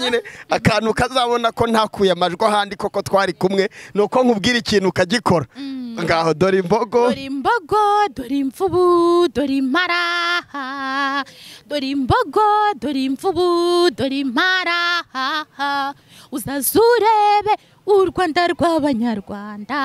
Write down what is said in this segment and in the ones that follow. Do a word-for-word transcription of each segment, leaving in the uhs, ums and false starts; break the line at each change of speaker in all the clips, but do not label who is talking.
nyine akantu kazabona ko ntakuye amajwi ahandi koko twari kumwe nuko nkubwira ikintu ukagikora ngaho dore imbogo
dore imbogo dore imvubu dore impara dore imbogo dore imvubu dore impara uzazurebe u Rwanda rw'abanyarwanda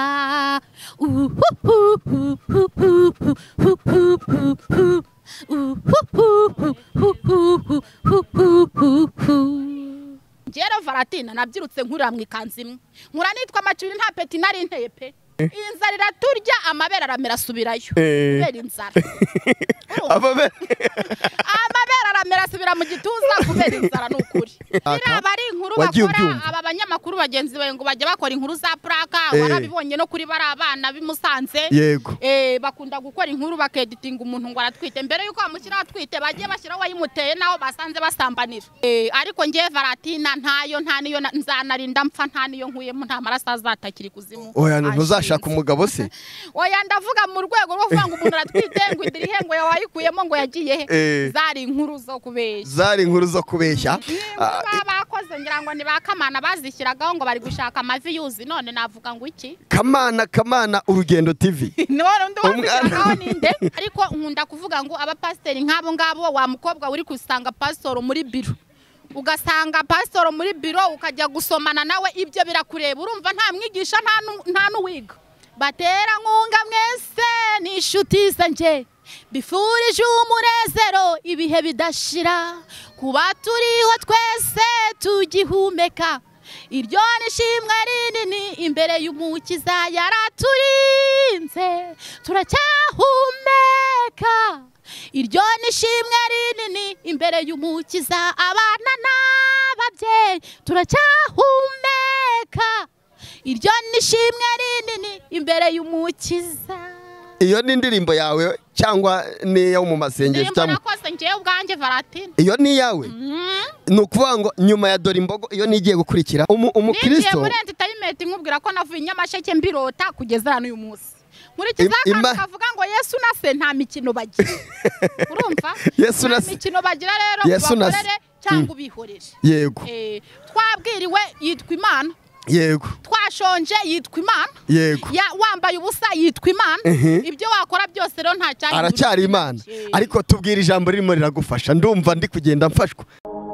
Ngera Varatina nabyirutse nkurira mu ikanzu imwe nkura nitwa amacuri nta peti nari nteye pe inzara iraturya amabera aramera asubirayo kubera inzara
amabera
amabera aramera asubira mu gituza kubera inzara n'ukuri biraba ari inkuru bakora aba banyamakuru bagenzi bawe ngo bajya bakora inkuru za plaka warabibonye no kuri bari abana bimusanze eh bakunda gukora inkuru bakeditinga umuntu ngo aratwite mbere yuko bamushyira atwite bagiye bashyiraho wayimuteye naho basanze basambanira eh ariko ngiye Varatina ntayo nta niyo nzanarinda mpfa nta niyo nkuyemo nta maraso azatakiri kuzimu
oya ntuzashaka umugabo se
oya ndavuga mu rwego rwo kuvuga ngo umuntu aratwite ngo idirihe ngo yawayikuyemo ngo yagiye he zari inkuru zo kubeshya
zari inkuru zo kubeshya
bakoze ngira ngo ni bakamana bazishyiragaho ngo bari gushaka amavi yuzi none navuga ngo iki
kamana kamana urugendo TV
none ndumva ninde ariko nkunda kuvuga ngo abapasiteri nk'abo ngabo wa mukobwa uri kusanga pastor muri biro ugasanga pastor muri biro ukajya gusomana nawe ibyo birakureba urumva nta mwigisha nta n'uwiga batera nkunga mwese nishuti zanje bifurije umunezero ibihe bidashira kuba turiho twese tugihumeka iryo nishimwe rinini imbere y'umukiza yaraturinze turacyahumeka iryo nishimwe rinini imbere y'umukiza abana n'ababyeyi turacyahumeka iryo nishimwe rinini imbere y'umukiza
iyo ni indirimbo yawe cyangwa niyo mu masengesho
cyangwa nakoze ngiye ubwanjye Varatina
iyo ni yawe nukuvuga ngo nyuma ya dore imbogo iyo nigiye gukurikira umukristo
nigiye muri entertainment nkubwira ko navuye Nyamasheke mbirota kugeza hano uyu munsi muri kizakana kavuga ngo Yesu na se nta mikino bagira urumva
Yesu na
se mikino bagira rero bakorere cyangwa ubihorere
yego
eh twabwiriwe yitwa Imana
yego
twashonje yitwa Imana
yego
ya wambaye ubusa yitwa Imana ibyo wakora byose rero nta cyari
aracyari Imana ariko tubwira ijambo ririmo riragufasha ndumva ndi kugenda mfashwa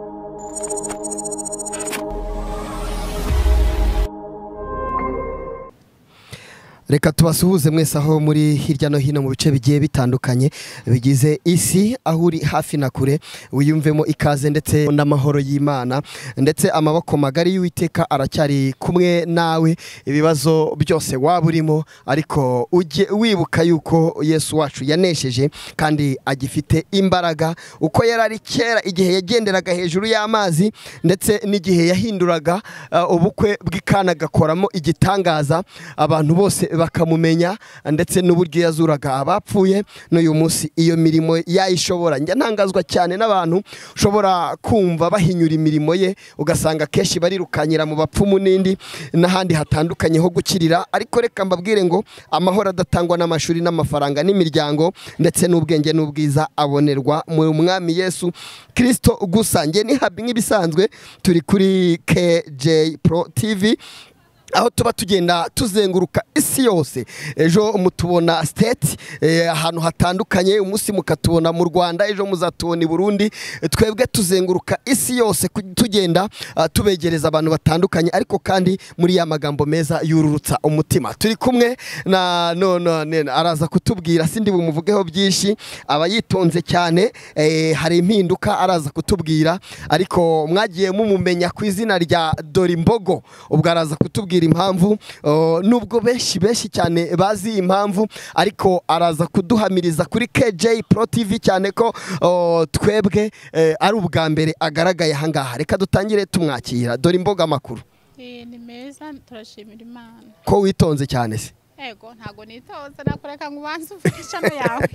reka tubasuhuze mwese aho muri hirya no hino mu bice bigiye bitandukanye bigize isi aho uri hafi na kure wiyumvemo ikaze ndetse n'amahoro y'Imana ndetse amaboko magari y'Uwiteka aracyari kumwe nawe ibibazo byose waburimo ariko ujye wibuka yuko Yesu wacu yanesheje kandi agifite imbaraga uko yarari kera igihe yagenderaga hejuru y'amazi ndetse n'igihe yahinduraga uh, ubukwe bw'ikana gakoramo igitangaza abantu bose bakamumenya ndetse n'uburyo yazuraga abapfuye n'uyu munsi iyo mirimo yayishobora njya ntangazwa cyane n'abantu ushobora kumva bahinyura imirimo ye ugasanga kenshi barirukanyira mu bapfumu n'indi n'ahandi hatandukanye ho gukirira ariko reka mbabwire ngo amahoro adatangwa n'amashuri n'amafaranga n'imiryango ndetse n'ubwenge n'ubwiza abonerwa mu mwami Yesu Kristo gusa nge ni habi nk'ibisanzwe turi kuri K J Pro T V aho tuba tugenda tuzenguruka isi yose ejo mutubona state ahantu hatandukanye umunsi mukatubona mu Rwanda ejo muzatubona i Burundi twebwe tuzenguruka isi yose tugenda tubegereza abantu batandukanye ariko kandi muri ya magambo meza yururutsa umutima turi kumwe na none araza kutubwira sindi bumuvugeho byinshi aba yitonze cyane hari impinduka araza kutubwira ariko mwagiye mumumenya ku izina rya Dore Imbogo ubwo araza kutubwira impamvu nubwo benshi benshi cyane bazi impamvu ariko araza kuduhamiriza kuri K J Pro T V cyane ko twebwe ari ubwa mbere agaragaye ahangaha reka dutangire tumwakira Dore Imbogo amakuru
eh ni meza turashimira Imana
ko witonze cyane se
ego ntago nitonze nakoreka ngo ubanze ufisha no yawe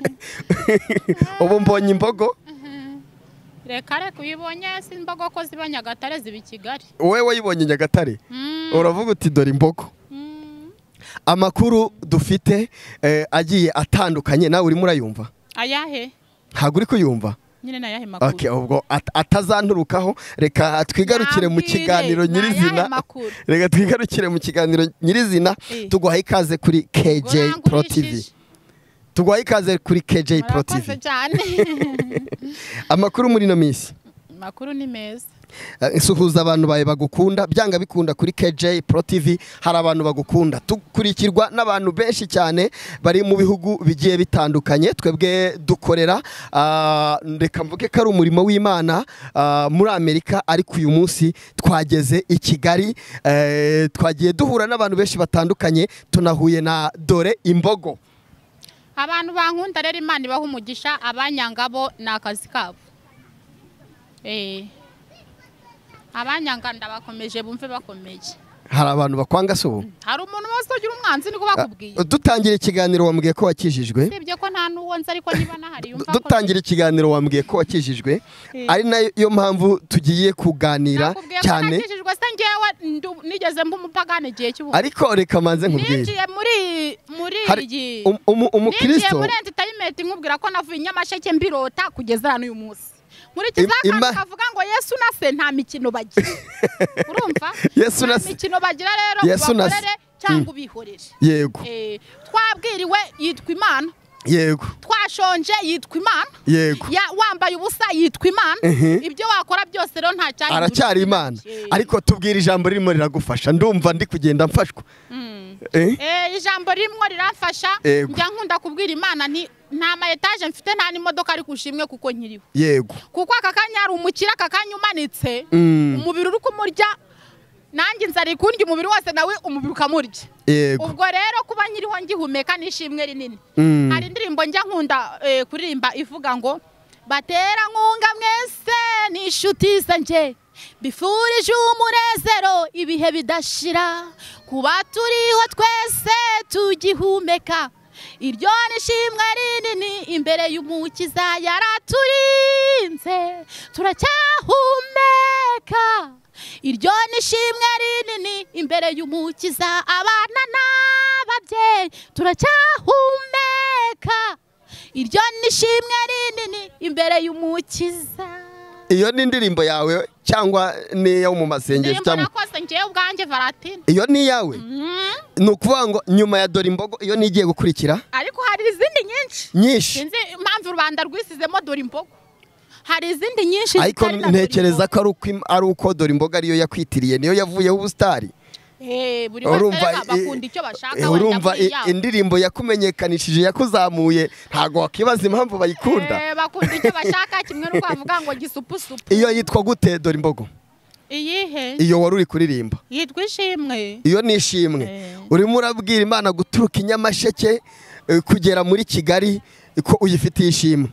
ubu mbonye imbogo
reka reka uyibonye si imbogo ko ziba Nyagatare ziba Kigali
wowe wayibonye Nyagatare uravuga uti Dore Imbogo amakuru dufite agiye atandukanye nawe uri murayumva
ayahe
ntago uri kuyumva
nyine nayahe makuru
okay ubwo at, atazanturukaho reka twigarukire mu kiganiro nyirizina reka twigarukire mu kiganiro nyirizina e. Tuguha ikaze kuri K J Pro T V tuguha ikaze kuri K J Pro T V amakuru muri no minsi
makuru ni meza
Suhuza abantu baye bagukunda byanga bikunda kuri K J Pro T V hari abantu bagukunda tukurikirwa n'abantu benshi cyane bari mu bihugu bigiye bitandukanye twebwe dukorera ndeka mvuge ko ari umurimo w'Imana muri Amerika ariko uyu munsi twageze i Kigali twagiye duhura n'abantu benshi batandukanye tunahuye na Dore Imbogo
abantu bankunda rero Imana ibaha umugisha abanyangabo nakazi kabo eh abanyanganda bakomeje bumve bakomeje
hari abantu bakwanga so
hari umuntu wose ugira umwanzi niko bakubwiye
dutangira ikiganiro wambwiye ko wakijijwe
sibye ko nta nuwonze ariko niba nahari yumva ko
dutangira ikiganiro wambwiye ko wakijijwe ari nayo mpamvu tugiye kuganira cyane
nakijijwe se ngewe nigeze mba umupagane gihe cy'ubu
ariko reka manze nkubwire
ninjiye muri muri iyi
umukristo
muri entertainment nkubwira ko navuye Nyamasheke mbirota kugeza n'uyu munsi muri kizakana kavuga ngo Yesu na se nta mikino bagira urumva
Yesu na
mikino bagira rero bakorere cyangwa ubihorere
yego
eh twabwiriwe yitwa Imana
yego
twashonje yitwa Imana
yego
ya wambaye ubusa yitwa Imana ibyo wakora byose rero nta cyari
aracyari Imana ariko tubwira ijambo ririmo riragufasha ndumva ndi kugenda mfashwa
eh eh ijambo rimwe rirafasha njya nkunda kubwira Imana nti nta ma etage mfite nta n'imodoka ari kushimwe kuko nkiriho
yego
kuko akakanya ari umukira akakanya umanitse umubiri uri kumurya nanjye nzari kundi umubiri wose nawe umubiri ukamurya
yego
ubwo rero kuba nkiriho ngihumeka nishimwe rinini hari indirimbo njya nkunda kuririmba ivuga ngo batera nkunga mwese nishuti zanje bifurije umunezero ibihe bidashira kuba turiho twese tugihumeka iryo nishimwe rinini imbere y'umukiza yaraturinze turacyahumeka iryo nishimwe rinini imbere y'umukiza abana n'ababyeyi turacyahumeka iryo nishimwe rinini imbere y'umukiza
iyo ni indirimbo yawe cyangwa niyo mu masengesho
cyangwa nakose ngiye ubwanjye Valentin
iyo ni yawe nukuvuga ngo nyuma ya Dore Imbogo iyo nigiye gukurikira
ariko hari izindi nyinshi
nyinshi
sinzi impamvu Rwanda rwisizemo Dore Imbogo hari izindi nyinshi
ariko ntekereza ko ari uko ari uko Dore Imbogo ariyo yakwitiriye niyo yavuyeho ubustari
eh buri wese bakunda icyo bashaka
urumva indirimbo yakumenyekanishije yakuzamuye ntago wakibaza impamvu bayikunda
eh bakunda icyo bashaka kimwe no kwavuga ngo gisupusupu
iyo yitwa gute Dore Imbogo
iyihe
iyo wari uri kuririmba
yitwa Ishimwe
iyo ni Ishimwe urimo urabwira Imana guturuka i Nyamasheke kugera muri Kigali ko uyifitiye ishimwe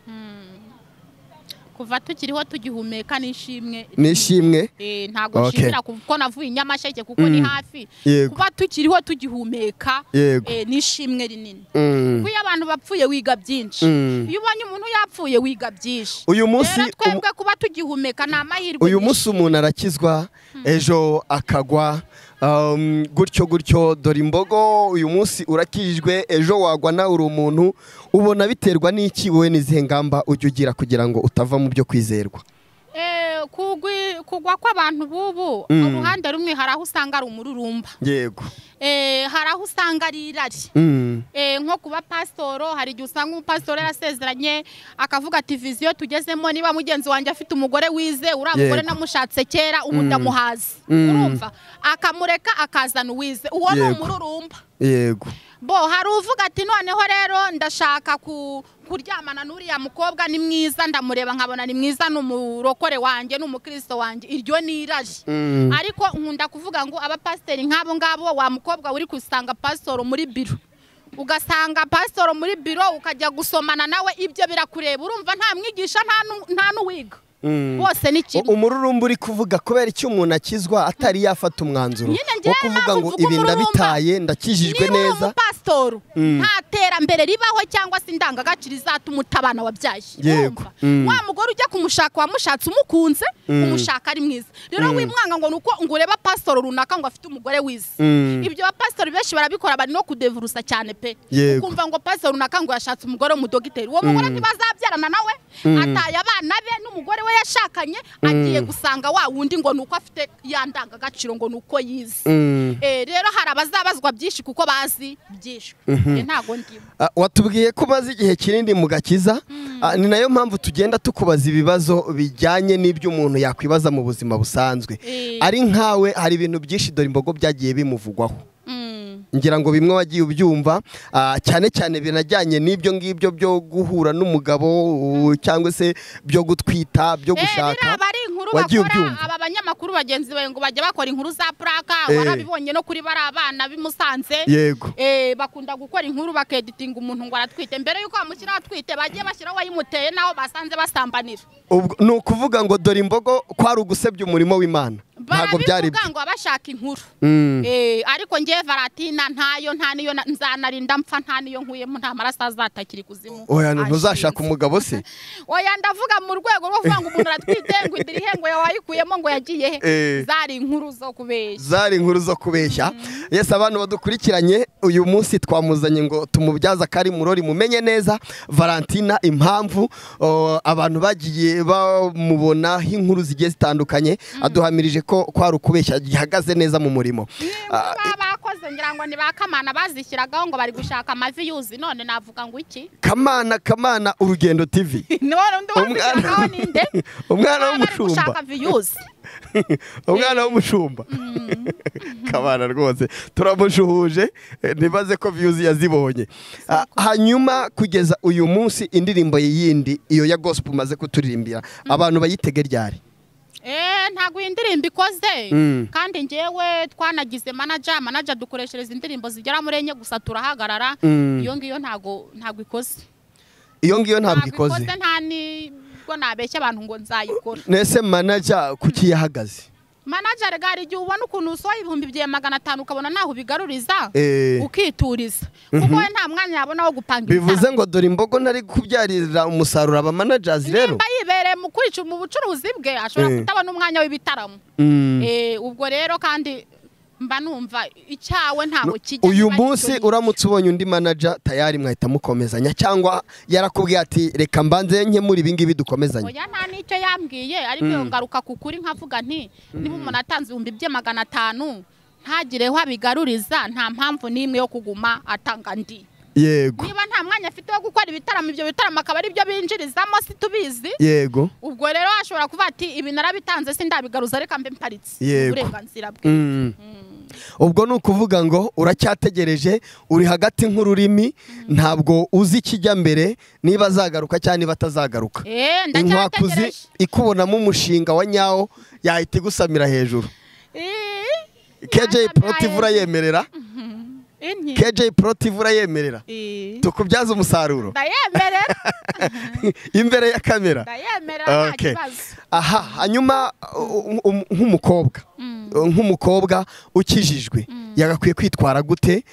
kuva tukiriho tugihumeka nishimwe
nishimwe
eh ntago nshimira kuko navuye Nyamasheke kuko ni hafi kuba tukiriho tugihumeka eh nishimwe rinini kuko abantu bapfuye wiga byinshi iyo ubonye umuntu yapfuye wiga byinshi
uyu munsi
twebwe kuba tugihumeka na mahirwe
uyu munsi umuntu arakizwa ejo akagwa gutyo gutyo Dore Imbogo uyu munsi urakijijwe ejo wagwa na uri umuntu ubona biterwa n'iki wowe n'izihe ngamba ujya ugira kugira ngo utava mu byo kwizerwa
eh kugwa kw'abantu bubu uruhande rumwe hari aho usanga ari umururumba
yego
eh hari aho usanga ari irari eh nko kuba pasitoro hari igihe usanga umupasitoro yarasezeranye akavuga ati viziyo tugezemo niba mugenzi wanjye afite umugore wize uriya mugore namushatse kera ubu ndamuhazi urumva akamureka akazana uwize uwo ni umururumba
yego
bo hari uvuga ati noneho rero ndashaka kuryamana n'uriya mukobwa ni mwiza ndamureba nkabona ni mwiza n'umurokore wanjye n'umukristo wanjye iryo ni irari ariko nkunda kuvuga ngo abapasiteri nk'abo ngabo wa mukobwa uri kusanga pasitoro muri biro ugasanga pasitoro muri biro ukajya gusomana nawe ibyo birakureba urumva nta mwigisha nta n'uwiga bose ni kimwe
umururumba uri kuvuga kubera icyo umuntu akizwa atari yafata umwanzuro wo kuvuga ngo ibi ndabitaye ndakijijwe neza
pasitoro ntatera iterambere ribaho cyangwa se indangagaciro izatuma utabana wabyaye.
Yego.
Wa mugore ujya kumushaka wamushatse umukunze umushaka ari mwiza. Rero wimwanga ngo nuko ngo ureba pastor runaka ngo afite umugore wize. Ibyo abapastor benshi barabikora bari no kudevurusa cyane pe. Ukumva ngo pastor runaka ngo yashatse umugore mu dogiteri. Uwo mugore ntibazabyarana nawe ataye abana be n'umugore we yashakanye agiye gusanga wa wundi ngo nuko afite yandanga gaciro ngo nuko yize. Eh rero hari abazabazwa byinshi kuko bazi byinshi. Ntago ndimo.
Watubwiye ko bazi igihe kinini mu gakiza, ni nayo mpamvu tugenda tukubaza ibibazo bijyanye n'ibyo umuntu yakwibaza mu buzima busanzwe. Ari nkawe hari ibintu byinshi dore imbogo byagiye bimuvugwaho. Ngira ngo bimwe wagiye ubyumva cyane cyane binajyanye n'ibyo ngibyo byo guhura n'umugabo cyangwa se byo gutwita byo gushaka.
Wagiye ubyumva aba banyamakuru bagenzi bawe ngo bajya bakora inkuru za plaka warabibonye no kuri bari abana bimusanze. Eh bakunda gukora inkuru bakeditinga umuntu ngo aratwite mbere yuko bamushyira atwite bagiye bashyiraho wayimuteye naho basanze basambanira.
Ni ukuvuga ngo dore imbogo kwari ugusebya umurimo w'Imana. Ntago byari
byo ngo abashaka inkuru. Eh ariko ngiye Varatina ntayo nta niyo nzanarinda mpfa nta niyo nkuyemo nta maraso azatakiri kuzimu.
Oya ntuzashaka umugabo se.
Oya ndavuga mu rwego rwo kuvuga ngo umuntu aratwite ngo idirihe ngo yawayikuyemo ngo yagiye he. Zari inkuru zo kubeshya.
Zari inkuru zo kubeshya. Yes abantu badukurikiranye uyu munsi twamuzanye ngo tumubyaza kari murori mumenye neza Valentina impamvu abantu bagiye bamubona inkuru zigiye zitandukanye aduhamirije ko kwari ukubeshya gihagaze neza mu murimo.
Bakoze ngira ngo ni bakamana bazishyiragaho ngo bari gushaka amavi yuzi none navuga ngo iki
Kamana Kamana Urugendo T V.
Umwana ninde?
Umwana w'umushumba.
Gushaka views.
Umwana w'umushumba. Kamana rwose turamushuhuje nibaze ko views yazibonye. Hanyuma kugeza uyu munsi indirimbo yindi iyo ya gospel maze kuturirimbira abantu bayitege ryari?
Eh ntago indirimbo ikoze kandi ngewe twanagize manager manager dukoreshereza indirimbo zigera muri enye gusa turahagarara iyo ngiyo ntago ntago ikoze.
Iyo ngiyo ntabwo ikoze.
Ikoze nta ni bwo nabeshya abantu ngo nzayikora.
Nese manager kuki yahagaze?
Manager gari igihe ubona ukuntu usohoye ibihumbi bye magana atanu ukabona naho bigaruriza ukituriza kuko we nta mwanya yabona wo gupanga.
Bivuze ngo dore imbogo nari kubyarira umusaruro aba managers rero.
Nimba yibereye mu kwica mu bucuruzi bwe ashobora kutabona umwanya w'ibitaramo. Eh ubwo rero kandi mba numva icyawe ntago kijya.
Uyu munsi uramutse ubonye undi manager tayari mwahita mukomezanya cyangwa yarakubwiye ati reka mbanze nke muri ibingibi dukomezanya?
Oya nta nicyo yambwiye ariko yo ngaruka kukuri nkavuga nti niba umuntu atanze ibihumbi bye magana atanu ntagireho abigaruriza nta mpamvu nimwe yo kuguma atanga ndi.
Yego.
Niba nta mwanya afite wo gukora ibitaramo ibyo bitaramo akaba ari byo binjirizamo si tubizi.
Yego.
Ubwo rero ashobora kuva ati ibi narabitanze si ndabigaruza reka mbe mparitse. Uburenganzira bwe.
Ubwo nukuvuga ngo uracyategereje uri hagati nk'ururimi ntabwo uzi kijya mbere niba azagaruka cyane niba atazagaruka.
Eh ndacyategereje.
Ikubonamo umushinga wa nyawo yahita gusamira hejuru.
Eh
K J Protive urayemerera? K J Protive urayemerera? Tukubyaza umusaruro.
Ndayemerera.
Imbere ya kamera.
Ndayemerera nta kibazo.
Aha hanyuma nk'umukobwa nk'umukobwa ukijijwe yagakwiye kwitwara gute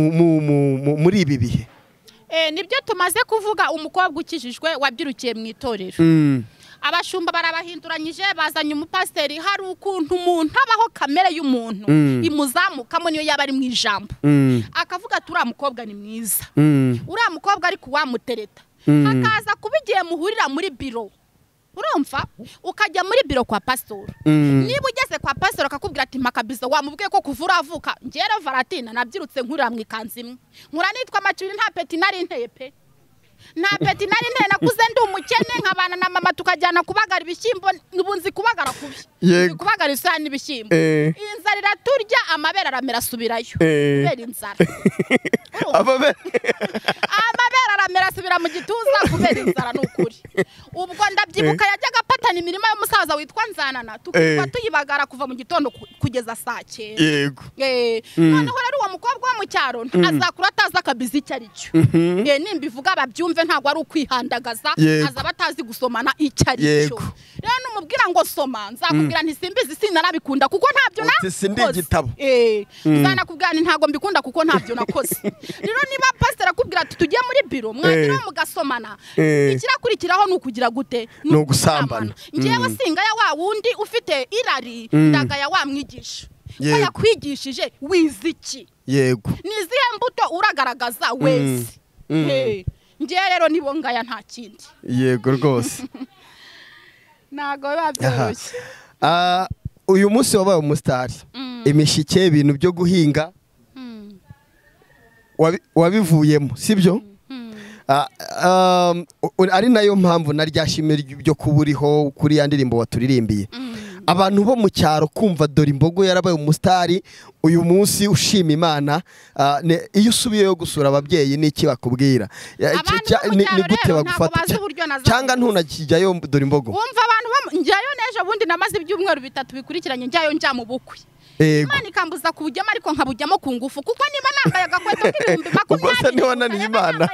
muri ibi bihe?
Eh nibyo tumaze kuvuga umukobwa ukijijwe wabyirukiye mu itorero. Abashumba barabahinduranyije bazanye umupasiteri hari ukuntu umuntu abaho kamere y'umuntu imuzamukamo niyo yaba ari mu ijambo akavuga ati uriya mukobwa ni mwiza uriya mukobwa ariko wamutereta hakaza kuba igihe muhurira muri biro urumva ukajya muri biro kwa pastor niba ugeze kwa pastor akakubwira ati makabizo wamubwiye ko kuvura avuka ngera Valentina nabyirutse nkurira mu ikanzu imwe nkura nitwa macuri nta peti nari nteye pe nta peti nari nteye nakuze ndi umukene nkabana na mama tukajyana kubagara ibishyimbo nubunzi kubagara kubi kubagara isani ibishyimbo inzara iraturya amabere aramera asubirayo kubera inzara amabere aramera asubira mu gituza kubera inzara n'ukuri ubwo ndabyibuka yajyaga patana imirima y'umusaza witwa Nzanana tukaba tuyibagara kuva mu gitondo kugeza saa cyenda.
Yego.
Eh noneho rero uwo mukobwa wo mu cyaro azakura ataza akabizi icyo ari cyo. Eh nimba ivuga babyumva abyumve ntabwo ari ukwihandagaza aza batazi gusomana icyo ari cyo rero numubwira ngo soma nzakubwira nti simbizi sinarabikunda kuko ntabyo nakoze eh nzanakubwira nti ntabwo mbikunda kuko ntabyo nakoze rero niba pastor akubwira ati tugiye muri biro mwagira mugasomana ikirakurikiraho nukugira gute
no gusambana
ngewe singa ya wa wundi ufite irari ndaga ya wa mwigisha ko yakwigishije wiziki
yego
nizihe mbuto uragaragaza wese eh ngiye rero nibo ngaya nta kindi
yego rwose
nago babyoroshye
ah uyu munsi wabaye umustar imishike ibintu byo guhinga wabivuyemo sibyo ari nayo mpamvu naryashimira ibyo kuburiho kuri ya ndirimbo waturirimbiye abantu bo mu cyaro kumva dore imbogo yarabaye umustari uyu munsi ushima Imana iyo usubiyeyo gusura ababyeyi niki bakubwira ni gute bagufata cyangwa ntunakijyayo dore imbogo
wumva abantu njyayo neje bundi namaze ibyumweru bitatu bikurikiranye njyayo njya mu bukwe Imana ikambuza kubujyamo ariko nkabujyamo ku ngufu kuko niba nambaye agakweto k'ibihumbi makumyabiri
niba wananiye Imana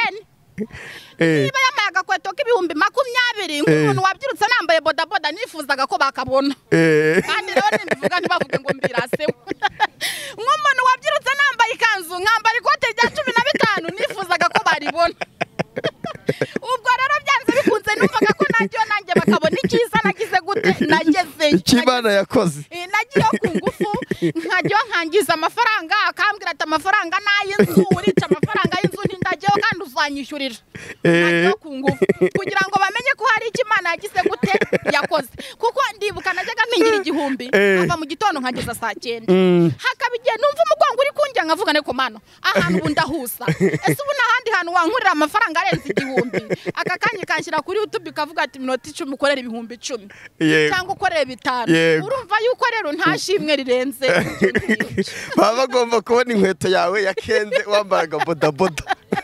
niba yambaye agakweto k'ibihumbi makumyabiri nk'umuntu wabyirutse nambaye bodaboda nifuzaga ko bakabona kandi rero nimbivuga ntibavuge ngo mbiraseho nk'umuntu wabyirutse nambaye ikanzu nkambara ikote rya cumi na bitanu nifuzaga ko baribona ubwo rero byanze bikunze numvaga ko najyo nanjye bakabona icyiza nagize gute nagezeyo
ikimana yakoze
nagiye ku ngufu nkajya nkangiza amafaranga akambwira ati amafaranga n'ay'inzu urica amafaranga y'inzu ntindajyeho kandi uzanyishyurira najya ku ngufu kugira ngo bamenye ko hari icyo Imana yagize gute yakoze kuko ndibuka najyaga mpingira igihumbi ava mu gitondo nkageza saa cyenda hakaba igihe numva umugongo uri kunjya nkavuga ne ko mano ahantu ubu ndahusa ese ubu n'ahandi hantu wankurira amafaranga arenze igihumbi aka kanya kanshyira kuri YouTube kavuga ati minota icumi ukorera ibihumbi icumi cyangwa ukorera bitanu urumva yuko rero nta shimwe rirenze
baba bagomba kubona inkweto yawe ya Kenze wambaraga bodaboda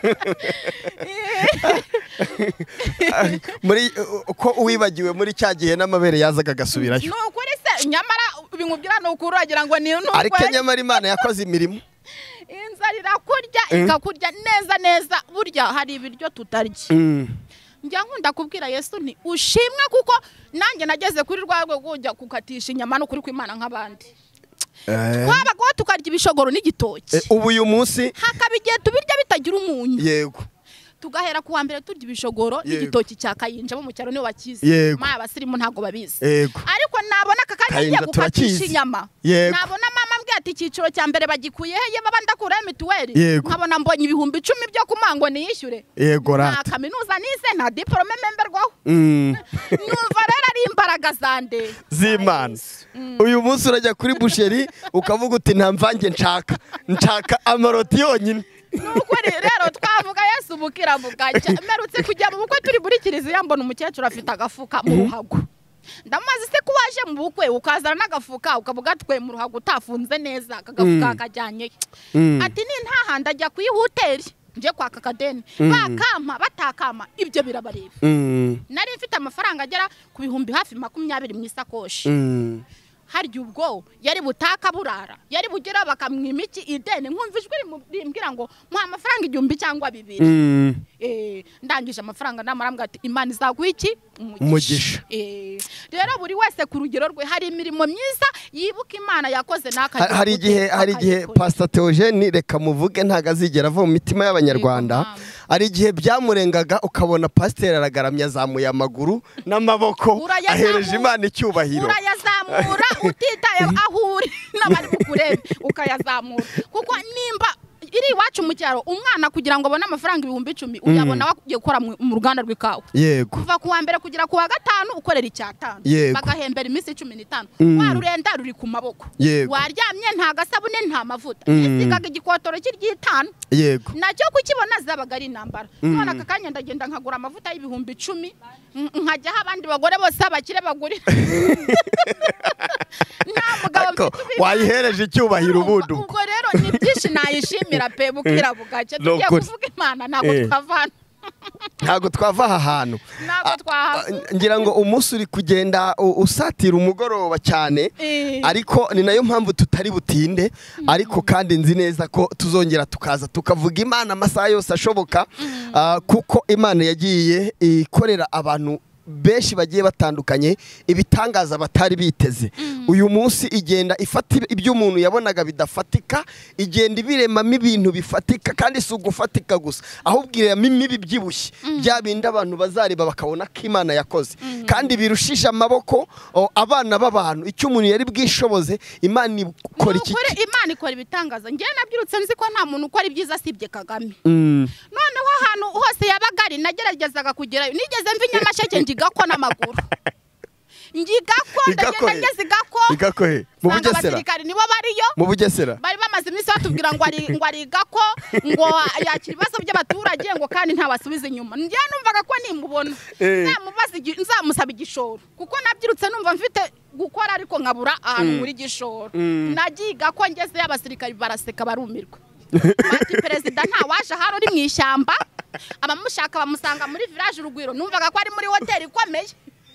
muri ko uwibagiwe muri cya gihe n'amabere yazaga gasubirayo
nuko rese nyamara binkubwira nuko uragira ngo ni nuko
ariko nyamara Imana yakoze imirimo
inzara irakurya ikakurya neza neza burya hari ibiryo tutarya njya nkunda kubwira Yesu nti ushimwe kuko nanjye nageze kuri rwego kujya kukatisha inyama no kuri kw'Imana nk'abandi twabagaho tukarya ibishogoro n'igitoki
ubu uyu munsi
hakaba igihe tubirya bitagira umunyu
yego
tugahera kuwa mbere turya ibishogoro n'igitoki cya Kayinja bo mu cyaro niyo bakizi maya abasirimu ntago babizi ariko nabona aka kanya gukatisha inyama nabona mama mbwiye ati ikiciro cya mbere bagikuye he baba ndakura mituweli nkabona mbonye ibihumbi icumi byo kumango niyishyure
yego
nta kaminuza nize nta diplome memberwaho numva rero ari imbaraga zande
z'Imana uyu munsi urajya kuri busheri ukavuga uti nta mvange nshaka nshaka amaroti yonyine
nuko rero twavuga Yesu bukira bugacya merutse kujya mu bukwe turi muri kiliziya mbona umukecuru afite agafuka mu ruhago ndamaze se kuwaje mu bukwe ukazana n'agafuka ukavuga twe mu ruhago utafunze neza akagafuka kajyanye ati ni ntahanda ajya ku ihoteli nje kwa kakadeni bakampa batakama ibyo birabareba nari mfite amafaranga agera ku bihumbi hafi makumyabiri mu isakoshi harya ubwo yari butaka burara yari bugera bakamwima iki ideni nkumva ijwi rimbwira ngo muha amafaranga igihumbi cyangwa bibiri eh ndangije amafaranga namarambwa ati Imana izaguha iki
umugisha
eh rero buri wese ku rugero rwe hari imirimo myiza yibuka Imana yakoze n'akagira
hari igihe hari igihe Pastor Theogene reka muvuge ntaga azigera ava mu mitima y'abanyarwanda ari igihe byamurengaga ukabona pasteur aragaramya azamuye amaguru n'amaboko ahereje Imana icyubahiro
urayazamura utitaye aho uri n'abari bukurebe ukayazamura kuko nimba iri iwacu mu cyaro umwana kugira ngo abone amafaranga ibihumbi icumi uyabona wagiye gukora mu ruganda rw'ikawa
yego
kuva kuwa mbere kugira kuwa gatanu ukorera icyatanu bagahembera iminsi cumi n'itanu warurenda ruri ku maboko waryamye nta gasabune nta mavuta isigaga igikotoro cy'iryitanu
yego
nacyo kukibona zabaga ari intambara none aka kanya ndagenda nkagura amavuta y'ibihumbi icumi nkajyaho abandi bagore bose abakire bagurira nta mugabo
wayihereje icyubahiro ubundi
ubwo rero ni byinshi nayishimira pe bukira bugacye tugiye kuvuga Imana ntabwo twavana
ntago twava aha hantu
ntago twahava
ngira ngo umunsi uri kugenda usatira umugoroba cyane ariko ni nayo mpamvu tutari butinde ariko kandi nzi neza ko tuzongera tukaza tukavuga Imana amasaha yose ashoboka kuko Imana yagiye ikorera abantu benshi bagiye batandukanye ibitangaza batari biteze uyu munsi igenda ifata ibyo umuntu yabonaga bidafatika igenda ibiremamo ibintu bifatika kandi si ugufatika gusa ahubwo irema imibi byibushye bya bindi abantu bazareba bakabona ko Imana yakoze kandi birushije amaboko abana b'abantu icyo umuntu yari bwishoboze Imana ikora iki
Imana ikora ibitangaza ngiye nabyirutse nzi ko nta muntu ukora ibyiza asibye Kagame noneho ahantu hose yabagari nageragezaga kugerayo nigeze mva Nyamasheke ngigako n'amaguru ngigako ndagenda ngeze igako
igako he mu Bugesera
abasirikari nibo bariyo
mu Bugesera
bari bamaze iminsi batubwira ngo ari ngo ari igako ngo yakira ibibazo by'abaturage ngo kandi ntabasubize inyuma ngiye numvaga ko nimubona namubaza nzamusaba igishoro kuko nabyirutse numva mfite gukora ariko nkabura ahantu muri gishoro nagiga ko ngeze y'abasirikari baraseka barumirwa bati perezida nta waje haro uri mu ishyamba abamushaka bamusanga muri village Urugwiro numvaga ko ari muri hoteli ikomeye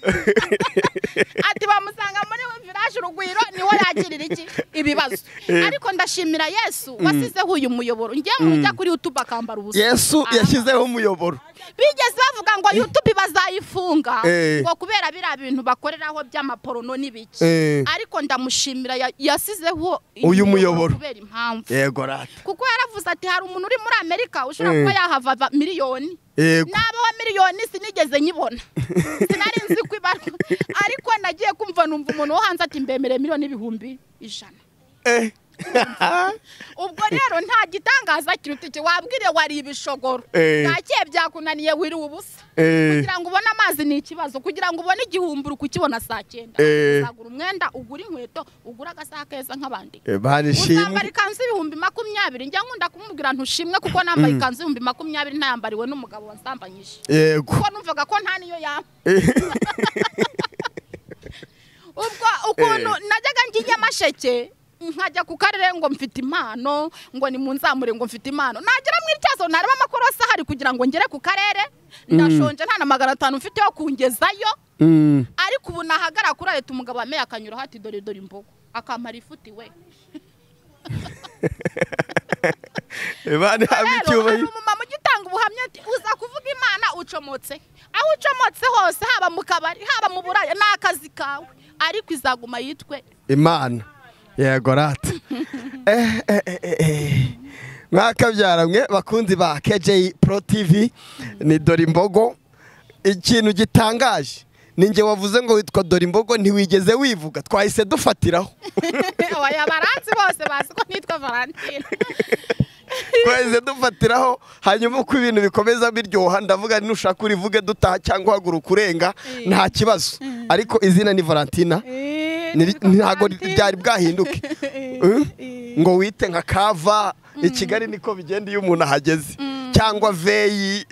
ati bamusanga muri village Urugwiro niho yagirira iki ibibazo ariko ndashimira Yesu wasizeho uyu muyoboro ngiye mu njya kuri YouTube akambara ubusa
Yesu yashyizeho umuyoboro
bigeze bavuga ngo YouTube bazayifunga ngo kubera bira bintu bakoreraho by'amaporono n'ibiki ariko ndamushimira yasizeho
uyu muyoboro
kubera impamvu
yego rata
kuko yaravuze ati hari umuntu uri muri Amerika ushobora kuba yahava miliyoni nabaho miliyoni sinigeze nyibona sinari nzi kwibarwa ariko nagiye kumva numva umuntu wo hanze ati mbemere miliyoni ibihumbi ijana
eh
ubwo rero nta gitangaza kirutike wabwire wari ibishogoro nakiye byakunaniye wiri ubusa kugira ngo ubone amazi ni ikibazo kugira ngo ubone igihumburu kukibona saa cyenda uzagura umwenda ugura inkweto ugura agasaha keza nk'abandi uzambara ikanzu ibihumbi makumyabiri njya nkunda kumubwira ntushimwe kuko nambaye ikanzu ibihumbi makumyabiri ntayambariwe n'umugabo wansambanyije kuko numvaga ko nta niyo yamba ubwo ukuntu najyaga ngiye Nyamasheke nkajya ku karere ngo mfite impano ngo ni munzamure ngo mfite impano nagera mu ityazo naraba amakorosa hari kugira ngo ngere ku karere ndashonje nta na magana atanu mfite yo kungezayo ariko ubu nahagara kuri leta umugabo ameye akanyura hati dore dore imbogo akampara ifuti we
Imana habicyubaye
umumama ugitanga ubuhamya uza kuvuga Imana ucomotse aho ucomotse hose haba mu kabari haba mu buraya n'akazi kawe ariko izaguma yitwe
Imana yego rata eh eh eh mwakabyara mwe bakunzi ba K J Pro T V ni dore imbogo ikintu gitangaje ninge wavuze ngo witwa dore imbogo ntiwigeze wivuga twahise dufatiraho
oya baranzi bose bazi ko nitwa Valentine
twahise dufatiraho hanyuma uko ibintu bikomeza biryoha ndavuga nushaka urivuge dutaha cyangwa haguruka urenga nta kibazo ariko izina ni Valentina ntago byari bwahinduke ngo wite nka Kava i Kigali niko bigenda iyo umuntu ahageze cyangwa Veyi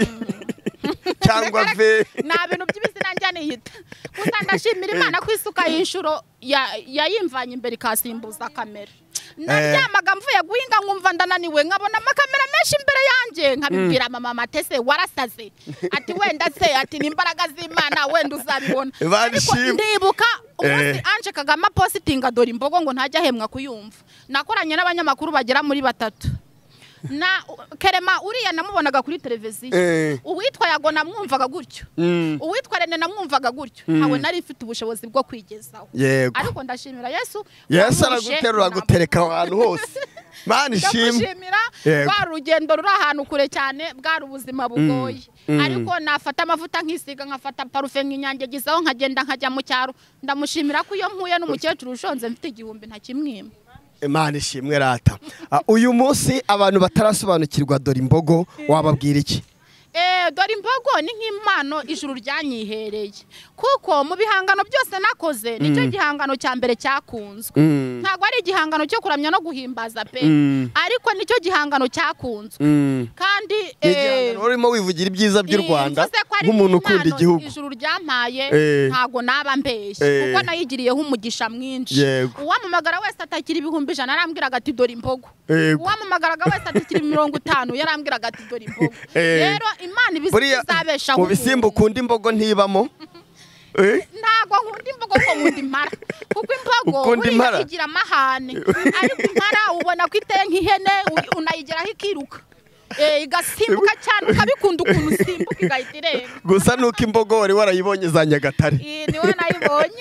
cyangwa ve
na bintu by'ibizina njyane yita gusa ndashimira Imana ko isuka y'inshuro yayimvanye imbere ikasimbuza kamera naryamaga mvuye guhinga nkumva ndananiwe nkabona amakamera menshi imbere yanjye nkabibwira mama Matese warasaze ati wenda se ati n'imbaraga z'Imana wenda uzabibona ariko ndibuka umunsi Ange Kagame postinga dore imbogo ngo ntajya hemwa kuyumva nakoranye n'abanyamakuru bagera muri batatu na Kerema uriya namubonaga kuri televiziyo uwitwa Yago namwumvaga gutyo uwitwa Rene namwumvaga gutyo ntawe nari mfite ubushobozi bwo kwigezaho ariko ndashimira Yesu
Yesu araguterura gutereka abantu hose Mana ishimira
kwa rugendo ruri ahantu kure cyane bwari ubuzima bugoye ariko nafata amavuta nkisiga nkafata parufe nk'inyange gizaho nkagenda nkajya mu cyaro ndamushimira ko iyo mpuye n'umukecuru ushonze mfite igihumbi nta kimwima
Imana ishimwe rata uyu munsi abantu batarasobanukirwa dore imbogo wababwira iki
eh dore imbogo ni nk'impano ijuru ryanyihereye kuko mu bihangano byose nakoze nicyo gihangano cya mbere cyakunzwe ntago ari igihangano cyo kuramya no guhimbaza pe ariko nicyo gihangano cyakunzwe kandi
eh urimo wivugira ibyiza by'u Rwanda nk'umuntu ukunda igihugu
ijuru ryampaye ntago naba mbeshye kuko nayigiriyeho umugisha mwinshi uwamamagara wese atakira ibihumbi ijana arambwiraga ati dore imbogo uwamamagaraga wese atakira mirongo itanu yarambwiraga ati dore imbogo rero Imana
Buriya
ibizabeshaho
mu bisimba ukunda imbogo ntibamo
ntago nkunda imbogo ko nkunda impara kuko imbogo
Ukunda impara?
igira amahane ariko impara ubona ko iteye nk'ihene unayigeraho ikiruka eh igasimbuka cyane ukabikunda ukuntu usimbuka igahita ireba
gusa nuko imbogo wari warayibonye za Nyagatare
eh niwe nayibonye.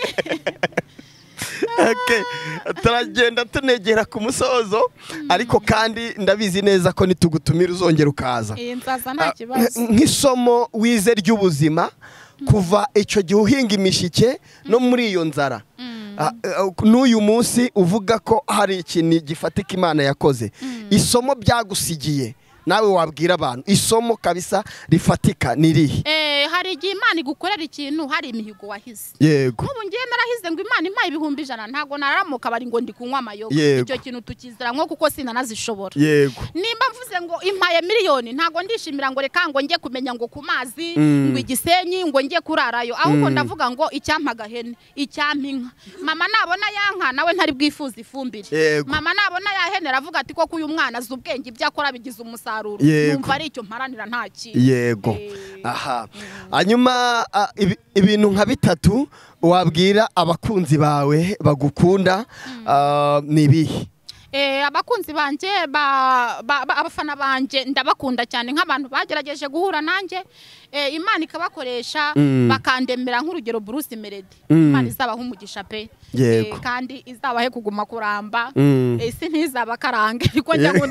Okay, turagenda tunegera ku musozo ariko kandi ndabizi neza ko nitugutumira uzongera ukaza
eh nzaza nta kibazo
nk'isomo wize ry'ubuzima kuva icyo gihe uhinga imishike no muri iyo nzara n'uyu munsi uvuga ko hari ikintu gifatika Imana yakoze isomo byagusigiye nawe wabwira abantu isomo kabisa rifatika nirihe?
Eh hari igihe Imana igukorera ikintu hari imihigo wahize.
Yego.
Ubu ngiye narahize ngo Imana impaye ibihumbi ijana ntago naramuka bari ngo ndi kunywa amayoga. Icyo kintu tukizira nko kuko sinanazishobora.
Yego.
Nimba mvuze ngo impaye miliyoni ntago ndishimira ngo reka ngo ngiye kumenya ngo ku mazi ngo igisenyi ngo ngiye kurarayo ahubwo ndavuga ngo icyampaga hene icyampinka. Mama nabona yanka nawe ntari bwifuza ifumbire. Mama nabona ya hene ravuga ati ko kuyu mwana zubwenge ibyakora bigize umusa numva ari icyo mparanira nta kintu.
Yego. Aha. Hanyuma ibintu nka bitatu wabwira abakunzi bawe bagukunda nibihe?
Eh abakunzi banje abafana banje ndabakunda cyane nk'abantu bagerageje guhura nanjye eh Imana ikabakoresha bakandemera nk'urugero Bruce Melody. Imana izabaho umugisha pe kandi izabahe kuguma kuramba eh si ntizaba karange ariko njya ngo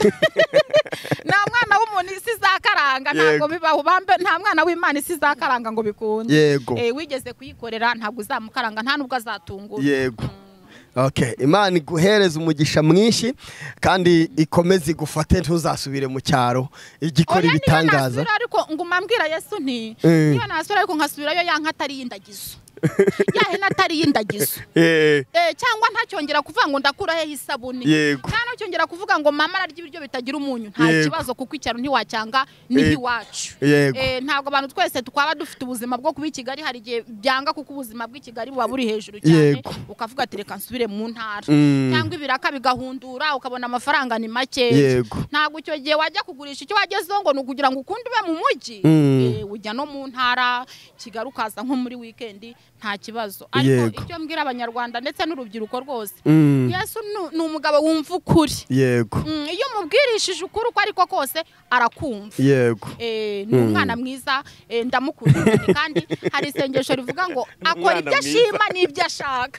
nta mwana w'umuntu isi zakaranga ntago bibaho bambe nta mwana w'Imana isi zakaranga ngo bikunde eh wigeze kuyikorera ntago uzamukaranga nta nubwo azatungura.
Yego. Okay, Imana iguhereza umugisha mwinshi kandi ikomeze igufate ntuzasubire mu cyaro igikora ibitangaza.
Ariko nguma mbwira Yesu nti niba nasubira ariko nkasubirayo yanka atari yindagizo. Yahe natari yindagizo. Eh cyangwa ntacyongera kuvuga ngo ndakura he hisabuni. Cyangwa cyongera kuvuga ngo mama ararya ibiryo bitagira umunyu nta kibazo kuko icyaro ntiwacyanga nihi wacu. Eh ntago abantu twese twaba dufite ubuzima bwo kuba i Kigali hari gihe byanga kuko ubuzima bw'i Kigali buba buri hejuru cyane ukavuga ati reka nsubire mu ntara cyangwa ibiraka bigahundura ukabona amafaranga ni make. Ntago icyo gihe wajya kugurisha icyo wagezeho ngo nukugira ngo ukunde ube mu mujyi eh ujya no mu ntara Kigali ukaza nko muri weekend nta kibazo. Ariko icyo mbwira abanyarwanda ndetse n'urubyiruko rwose Yesu ni umugabo wumva ukuri.
Yego.
Iyo mubwirishije ukuri uko ariko kose arakumva.
Yego.
Eh ni umwana mwiza ndamukunda kandi hari isengesho rivuga ngo akora ibyo ashima n'ibyo ashaka.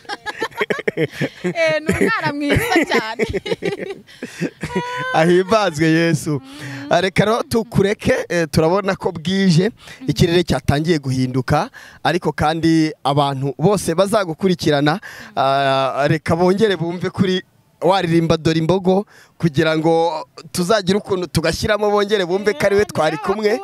Eh ni umwana mwiza cyane.
Ahimbazwe Yesu. Reka rero tukureke turabona ko bwije ikirere cyatangiye guhinduka ariko kandi abantu bose bazagukurikirana reka bongere bumve kuri waririmba dore imbogo kugira ngo tuzagira ukuntu tugashyiramo bongere bumve ko ari we twari kumwe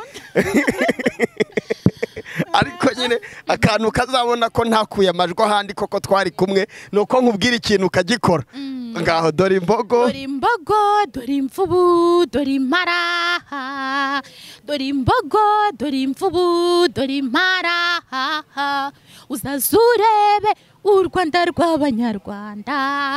ariko nyine akantu kazabona ko ntakuye amajwi ahandi koko twari kumwe nuko nkubwira ikintu ukagikora ngaho dore imbogo
dore imbogo dore imvubu dore impara dore imbogo dore imvubu dore impara uzazurebe u Rwanda rw'abanyarwanda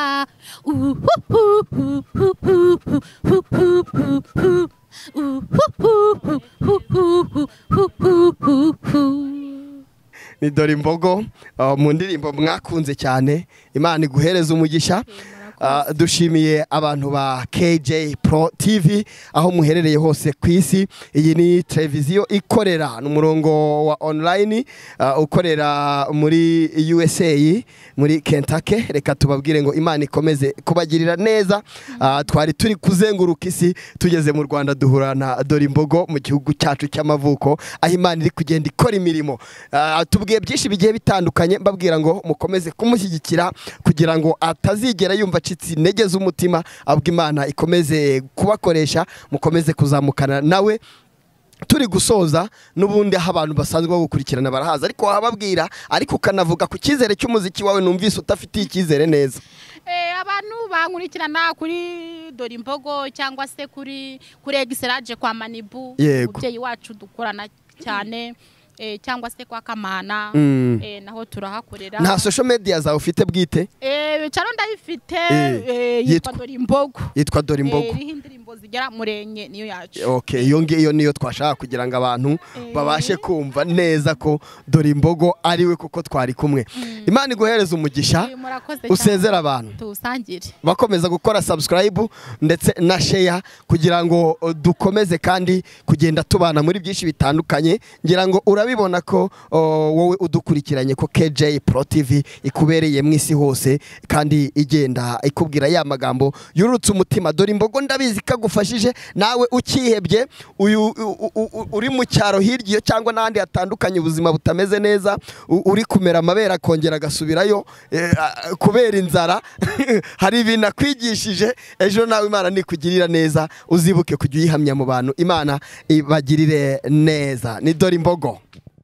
ni dore imbogo mu ndirimbo mwakunze cyane Imana iguhereza umugisha. Dushimiye abantu ba K J Pro T V aho muherereye hose ku isi. Iyi ni televiziyo ikorera n'umurongo wa online ukorera muri U S A muri Kentucky. Reka tubabwire ngo Imana ikomeze kubagirira neza. Twari turi kuzenguruka isi tugeze mu Rwanda duhurana dore imbogo mu gihugu cyacu cy'amavuko aho Imana iri kugenda ikora imirimo. Tubwiye byinshi bigiye bitandukanye mbabwira ngo mukomeze kumushyigikira kugira ngo atazigera yumva intege z'umutima abwo Imana ikomeze kubakoresha mukomeze kuzamukana nawe. Turi gusoza n'ubundi aho abantu basanzwe bagukurikirana barahaza ariko wahababwira ariko ukanavuga ku cyizere cy'umuziki wawe numvise utafitiye icyizere neza.
Eh abantu bankurikirana kuri dore imbogo cyangwa se kuri kuri Excelage kwa Manibu umubyeyi wacu dukorana cyane eh cyangwa se kwa Kamana eh naho turahakorera.
Nta social media zawe ufite bwite?
Eh cyaro ndayifite yitwa dore imbogo.
Yitwa dore imbogo.
Eh indirimbo zigera murenye niyo yacu.
Okay, iyo ngiyo niyo twashaka kugira ngo abantu babashe kumva neza ko dore imbogo ariwe kuko twari kumwe. Imana iguhereza umugisha, usezera abantu
tuwusangire,
bakomeza gukora subscribe ndetse na share kugira ngo dukomeze kandi kugenda tubana muri byinshi bitandukanye. Ngira ngo urabibona ko wowe udukurikiranye ko K J Pro T V ikubereye mu isi hose kandi igenda ikubwira ya magambo yurutse umutima. Dore imbogo ndabizi kagufashije nawe ukihebye, uyu uri mu cyaro hirya cyangwa n'andi hatandukanye ubuzima butameze neza, uri kumera amabera akongera agasubirayo kubera inzara. Hari ibintu akwigishije ejo nawe Imana nikugirira neza, uzibuke kujya uyihamya mu bantu, Imana ibagirire neza. Ni dore imbogo.